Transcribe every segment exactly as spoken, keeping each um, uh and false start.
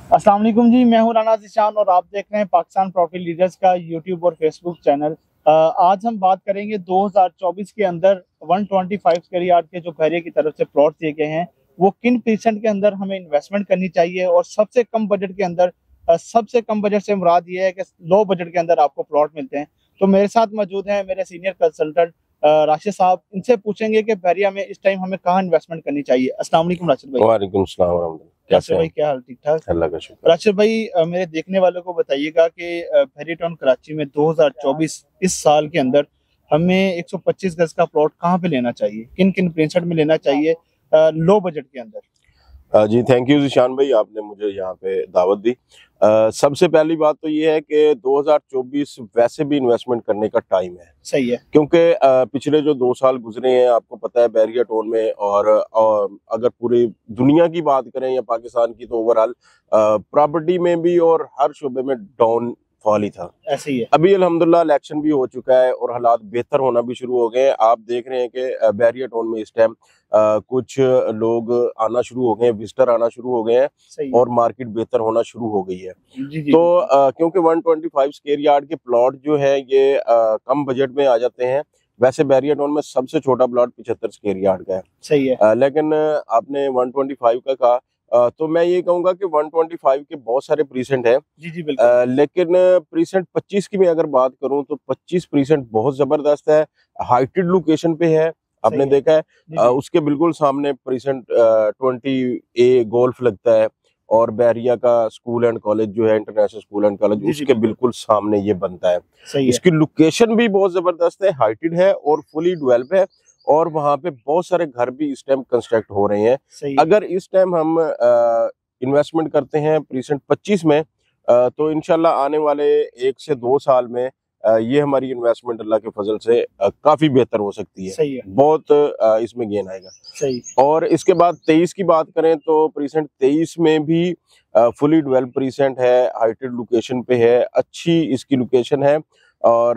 अस्सलाम वालेकुम जी, मैं हूं राना ज़ीशान और आप देख रहे हैं पाकिस्तान प्रॉपर्टी लीडर्स का यूट्यूब और फेसबुक चैनल। अ, आज हम बात करेंगे दो हज़ार चौबीस के अंदर एक सौ पच्चीस स्क्वायर यार्ड के जो बहरिया की तरफ से प्लॉट दिए गए हैं, वो किन परसेंट के अंदर हमें इन्वेस्टमेंट करनी चाहिए और सबसे कम बजट के अंदर। अ, सबसे कम बजट से मुराद ये है कि लो बजट के अंदर आपको प्लॉट मिलते हैं। तो मेरे साथ मौजूद हैं मेरे सीनियर कंसल्टेंट राशिद साहब। इनसे पूछेंगे कि बहरिया में इस टाइम हमें कहाँ इन्वेस्टमेंट करनी चाहिए। अस्सलाम वालेकुम राशिद भाई। वालेकुम सलाम वरहमतुल्लाह। कैसे राशिद हैं? भाई, क्या हाल? ठीक ठाक। अल्लाह का शुक्र। राशिद भाई, अ, मेरे देखने वालों को बताइएगा कि फेरी टाउन कराची में दो हज़ार चौबीस इस साल के अंदर हमें एक सौ पच्चीस गज का प्लॉट कहाँ पे लेना चाहिए, किन किन प्रिंसेट में लेना चाहिए अ, लो बजट के अंदर। अ, जी थैंक यू जिशान भाई, आपने मुझे यहाँ पे दावत दी। अ, सबसे पहली बात तो ये है कि दो हज़ार चौबीस वैसे भी इन्वेस्टमेंट करने का टाइम है। सही है। क्योंकि अ, पिछले जो दो साल गुजरे हैं आपको पता है बैरिया टोन में, और, और अगर पूरी दुनिया की बात करें या पाकिस्तान की, तो ओवरऑल प्रॉपर्टी में भी और हर शोबे में डाउन फॉल ही था। ऐसे ही है। अभी अल्हम्दुलिल्लाह इलेक्शन भी हो चुका है और हालात बेहतर होना भी शुरू हो गए हैं। आप देख रहे हैं कि अ, बैरिया टाउन में इस टाइम कुछ लोग आना शुरू हो गए हैं, विजिटर आना शुरू हो गए हैं सही है। और मार्केट बेहतर होना शुरू हो गई है। जी जी तो बिल्कुल। अ, क्योंकि एक सौ पच्चीस स्क्वायर यार्ड के प्लॉट जो है ये अ, कम बजट में आ जाते हैं। वैसे बैरिया टाउन में सबसे छोटा प्लॉट पचहत्तर स्क्वायर यार्ड का है। सही है। अ, लेकिन अ, आपने एक सौ पच्चीस का कहा, अ, तो मैं ये कहूंगा कि एक सौ पच्चीस के बहुत सारे प्रीसेंट हैं। जी जी बिल्कुल। अ, लेकिन प्रीसेंट पच्चीस की मैं अगर बात करूं तो पच्चीस प्रीसेंट बहुत जबरदस्त है। हाइटेड लोकेशन पे है, आपने सही है। देखा है। जी अ, जी। उसके बिल्कुल सामने प्रीसेंट ट्वेंटी ए गोल्फ लगता है, और बैरिया का स्कूल एंड कॉलेज जो है, इंटरनेशनल स्कूल एंड कॉलेज, जी जी उसके बिल्कुल। बिल्कुल सामने ये बनता है। सही है। इसकी लोकेशन भी बहुत जबरदस्त है, हाइटेड है और फुली डेवलप है, और वहां पे बहुत सारे घर भी इस टाइम कंस्ट्रक्ट हो रहे हैं। सही है। अगर इस टाइम हम इन्वेस्टमेंट करते हैं प्रीसेंट पच्चीस में, अ, तो इंशाल्लाह आने वाले एक से दो साल में अ, ये हमारी इन्वेस्टमेंट अल्लाह के फजल से अ, काफी बेहतर हो सकती है। सही है। बहुत अ, इसमें गेन आएगा। सही। और इसके बाद तेईस की बात करें तो प्रीसेंट तेईस में भी फुली डेवलप प्रीसेंट है, हाइटेड लोकेशन पे है, अच्छी इसकी लोकेशन है, और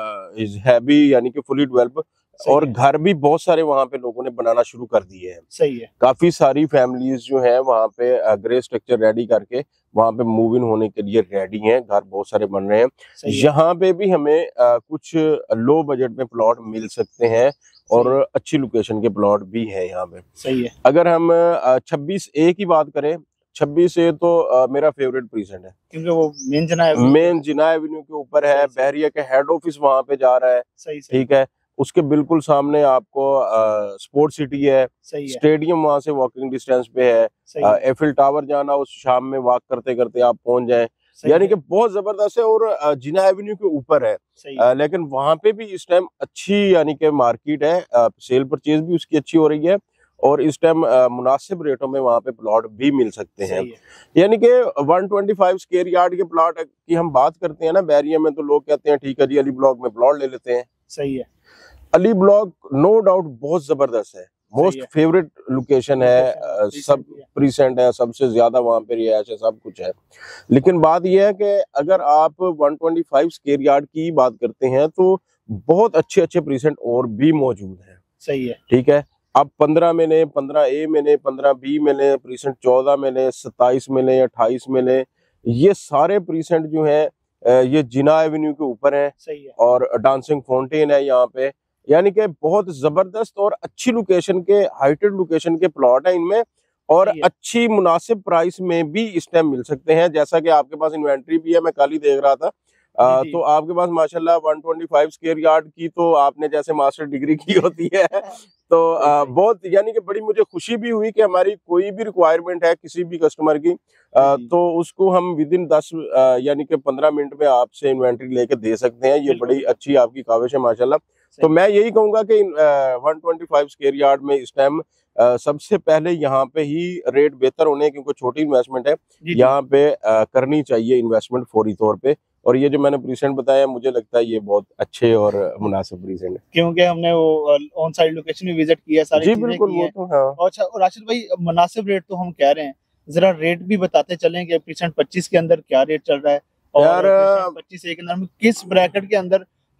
इज है भी यानी कि फुली डेवलप। सही और है। घर भी बहुत सारे वहां पे लोगों ने बनाना शुरू कर दिए हैं। सही है। काफी सारी फैमिलीज जो हैं वहां पे ग्रे स्ट्रक्चर रेडी करके वहां पे मूव इन होने के लिए रेडी हैं, घर बहुत सारे बन रहे हैं। सही है। यहाँ पे भी हमें अ, कुछ लो बजट में प्लॉट मिल सकते हैं, और सही है। अच्छी लोकेशन के प्लॉट भी हैं यहाँ पे। सही है। अगर हम छब्बीस ए की बात करें, छब्बीस ए तो अ, मेरा फेवरेट प्रीसेंट है। क्योंकि वो मेन जना है। मेन जिना एवेन्यू के ऊपर है, सही सही। बहरिया के हेड ऑफिस वहां पे जा रहा है। सही सही। ठीक है, उसके बिल्कुल सामने आपको स्पोर्ट सिटी है, सही है। स्टेडियम वहां से वॉकिंग डिस्टेंस पे है। सही है। एफिल टावर जाना, उस शाम में वॉक करते करते आप पहुंच जाएं, सही यानी है। कि बहुत जबरदस्त है। और अ, जिना एवेन्यू के ऊपर है। सही है। अ, लेकिन वहां पे भी इस टाइम अच्छी यानी कि मार्केट है, अ, सेल परचेज भी उसकी अच्छी हो रही है, और इस टाइम मुनासिब रेटों में वहां पे प्लॉट भी मिल सकते हैं। सही है। यानी कि एक सौ पच्चीस स्क्वायर यार्ड के प्लॉट की हम बात करते हैं ना बैरिया में, तो लोग कहते हैं ठीक है जी अली ब्लॉक में प्लॉट ले लेते हैं। सही है। अली ब्लॉक नो डाउट बहुत जबरदस्त है, सही मोस्ट है। फेवरेट लोकेशन है, लोकेशन अ, सब रिसेंट भी है। प्रीसेंट है, सबसे ज्यादा वहां पे रिहायश है, सब कुछ है। लेकिन बात यह है कि अगर आप एक सौ पच्चीस स्क्वायर यार्ड की बात करते हैं तो बहुत अच्छे अच्छे प्रीसेंट और भी मौजूद हैं। सही है। ठीक है, अब पंद्रह में लें, पंद्रह ए में लें, पंद्रह बी में लें, प्रीसेंट चौदह में लें, सत्ताईस में लें, अट्ठाईस में लें, ये सारे प्रीसेंट जो हैं अ, ये जिना एवेन्यू के ऊपर हैं, सही है। और डांसिंग फाउंटेन है यहाँ पे। यानी कि बहुत जबरदस्त और अच्छी लोकेशन के, हाइटेड लोकेशन के प्लॉट है इनमें, और सही है। अच्छी मुनासिब प्राइस में भी इस टाइम मिल सकते हैं। जैसा कि आपके पास इन्वेंट्री भी है, मैं कल ही देख रहा था। जी आ, जी। तो आपके पास माशाल्लाह एक सौ पच्चीस स्क्वायर यार्ड की तो आपने जैसे मास्टर डिग्री की होती है। तो सही आ, सही। बहुत यानी कि बड़ी मुझे खुशी भी हुई कि हमारी कोई भी रिक्वायरमेंट है किसी भी कस्टमर की, जी आ, जी। तो उसको हम विद इन दस आ, यानी कि पंद्रह मिनट में आपसे इन्वेंट्री लेके दे सकते हैं। ये बिल्कुल बड़ी बिल्कुल। अच्छी आपकी काविश है माशाल्लाह। तो सही है। मैं यही कहूंगा कि एक सौ पच्चीस स्क्वायर यार्ड में इस टाइम सबसे पहले यहाँ पे ही रेट बेहतर होने हैं, क्योंकि छोटी इन्वेस्टमेंट है, जी जी। यहाँ पे आ, करनी चाहिए इन्वेस्टमेंट फौरी तौर पे। और ये जो मैंने प्रीसेंट बताया, मुझे लगता है ये बहुत अच्छे और मुनासिब प्रीसेंट है। क्योंकि हमने वो ऑन साइड लोकेशन भी विजिट किया है, सारी जी चीजें बिल्कुल, की वो हैं। तो हाँ। और अच्छा, और राशिद भाई, मुनासिब रेट तो हम कह रहे हैं, जरा रेट भी बताते चलें कि परसेंट पच्चीस के अंदर क्या रेट चल रहा है, और यार परसेंट पच्चीस ए के अंदर हम किस ब्रैकेट के अंदर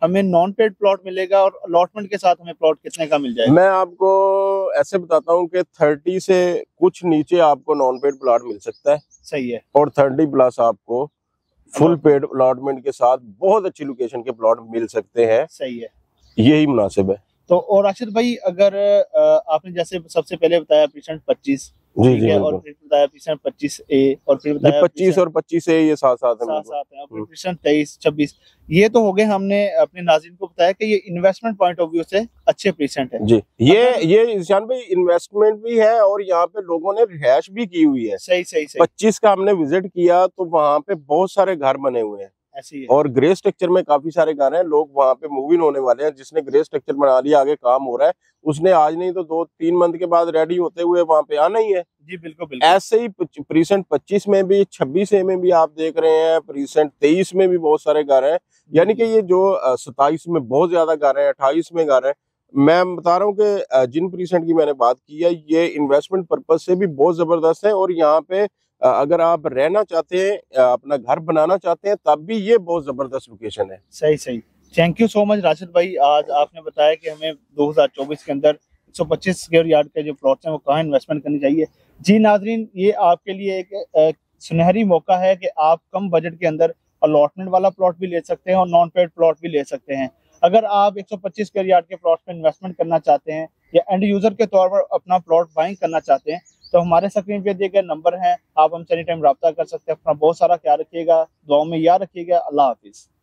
हमें नॉन पेड प्लॉट मिलेगा और अलॉटमेंट के साथ हमें प्लॉट कितने का मिल जाएगा? मैं आपको ऐसे बताता हूँ कि थर्टी से कुछ नीचे आपको नॉन पेड प्लॉट मिल सकता है। सही है। और थर्टी प्लस आपको फुल पेड अलॉटमेंट के साथ बहुत अच्छी लोकेशन के प्लॉट मिल सकते हैं। सही है, यही मुनासिब है। तो और राशिद भाई, अगर आपने जैसे सबसे पहले बताया परसेंट पच्चीस, जी ठीक जी है, और फिर बताया परसेंट पच्चीस ए, और फिर बताया पच्चीस और पच्चीस ए, ये साथ साथ है, साथ साथ है, और फिर परसेंट तेईस छब्बीस। ये तो हो गए, हमने अपने नाज़रीन को बताया कि ये इन्वेस्टमेंट पॉइंट ऑफ व्यू से अच्छे परसेंट है। जी, ये ये ईशान भाई इन्वेस्टमेंट भी है और यहाँ पे लोगों ने रिहाइश भी की हुई है। सही सही सही। पच्चीस का हमने विजिट किया तो वहाँ पे बहुत सारे घर बने हुए हैं ऐसी है। और ग्रे स्ट्रक्चर में काफी सारे घर हैं। लोग वहाँ पे मूव इन होने वाले हैं। जिसने ग्रे स्ट्रक्चर बना लिया, आगे काम हो रहा है, उसने आज नहीं तो दो तीन मंथ के बाद रेडी होते हुए वहाँ पे आना ही है। जी बिल्कुल बिल्कुल। ऐसे ही प्रीसेंट पच्चीस में भी, छब्बीस ए में भी आप देख रहे हैं, प्रीसेंट तेईस में भी बहुत सारे घर हैं। यानी कि ये जो सताईस में बहुत ज्यादा घर है, अट्ठाईस में घर है। मैं बता रहा हूँ कि जिन प्रीसेंट की मैंने बात की है, ये इन्वेस्टमेंट पर्पज से भी बहुत जबरदस्त है। और यहाँ पे अगर आप रहना चाहते हैं, अपना घर बनाना चाहते हैं, तब भी ये बहुत जबरदस्त लोकेशन है। सही सही। Thank you so much Rashid भाई। आज आपने बताया कि हमें दो हज़ार चौबीस के अंदर एक सौ पच्चीस स्क्वायर यार्ड के जो प्लॉट्स हैं वो कहाँ इन्वेस्टमेंट करनी चाहिए। जी नाजरीन, ये आपके लिए एक सुनहरी मौका है कि आप कम बजट के अंदर अलॉटमेंट वाला प्लॉट भी ले सकते हैं और नॉन पेड प्लॉट भी ले सकते हैं। अगर आप एक सौ पच्चीस स्क्वायर यार्ड के प्लॉट में इन्वेस्टमेंट करना चाहते हैं या एंड यूजर के तौर पर अपना प्लॉट बाइंग करना चाहते हैं, तो हमारे स्क्रीन पे दिए गए नंबर हैं, आप हमसे एनी टाइम रब्ता कर सकते हैं। अपना बहुत सारा ख्याल रखिएगा, दुआओं में याद रखिएगा। अल्लाह हाफिज।